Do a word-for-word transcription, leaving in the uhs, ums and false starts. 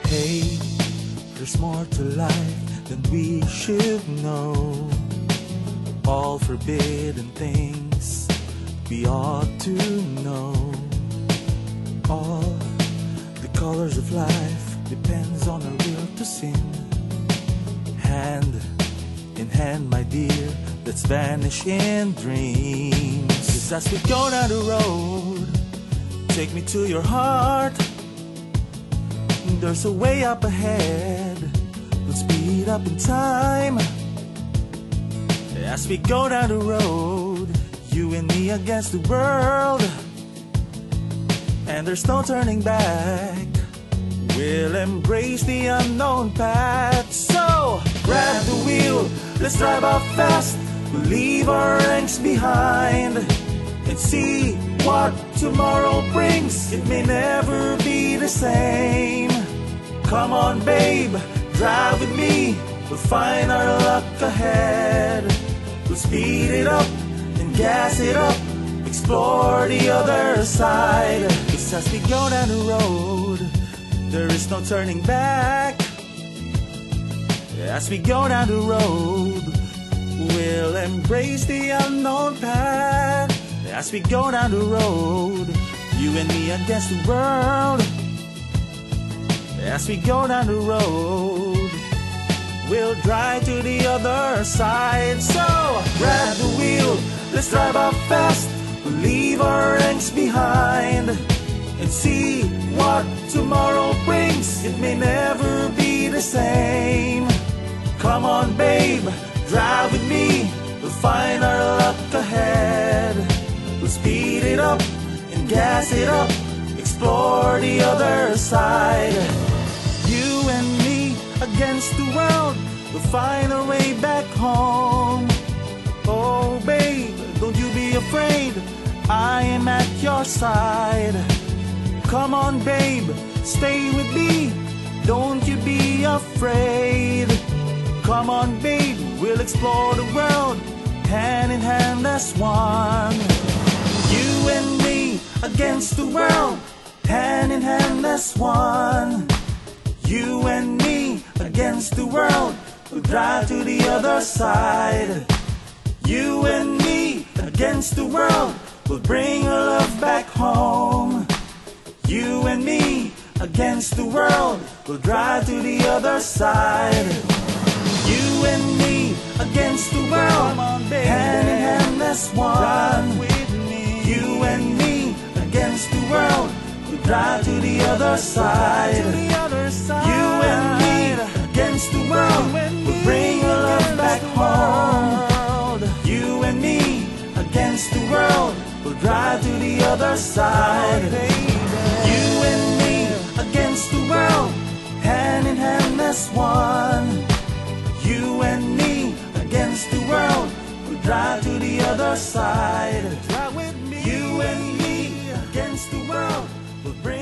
Hey, there's more to life than we should know. All forbidden things we ought to know. All the colors of life depends on our will to sin. Hand in hand, my dear, let's vanish in dreams. Just as we go down the road, take me to your heart. There's a way up ahead, let's speed up in time. As we go down the road, you and me against the world, and there's no turning back. We'll embrace the unknown path. So grab the wheel, let's drive out fast. We'll leave our angst behind and see what tomorrow brings. It may never be the same. Come on babe, drive with me. We'll find our luck ahead. We'll speed it up and gas it up, explore the other side. Just as we go down the road, there is no turning back. As we go down the road, we'll embrace the unknown path. As we go down the road, you and me against the world. As we go down the road, we'll drive to the other side. So grab the wheel, let's drive out fast. We'll leave our angst behind and see what tomorrow brings. It may never be the same. Come on babe, drive with me. We'll find our luck ahead. We'll speed it up and gas it up, explore the other side. You and me against the world, we'll find our way back home. Oh babe, don't you be afraid, I am at your side. Come on babe, stay with me, don't you be afraid. Come on babe, we'll explore the world, hand in hand as one. You and me against the world, hand in hand as one. You and me against the world, we'll drive to the other side. You and me against the world, we'll bring our love back home. You and me against the world, we'll drive to the other side. You and me against the world, hand in hand as one. You and me against the world, we'll drive to the other side. You and me against the world, we'll bring our love back home. You and me against the world, we'll drive to the other side. You and me against the world, hand in hand as one. You and me against the world, we'll drive to the other side. You and me against the world, we'll bring